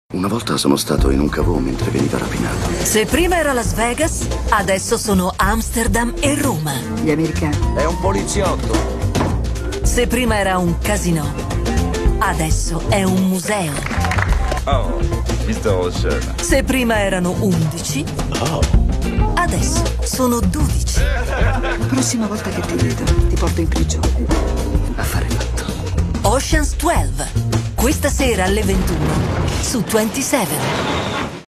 Una volta sono stato in un cavò mentre veniva rapinato. Se prima era Las Vegas, adesso sono Amsterdam e Roma. Gli americani. È un poliziotto. Se prima era un casino, adesso è un museo. Oh, Mr. Ocean. Se prima erano 11, adesso sono 12. La prossima volta che ti vedo, ti porto in prigione. Affare fatto. Ocean's 12. Questa sera alle 21 su 27.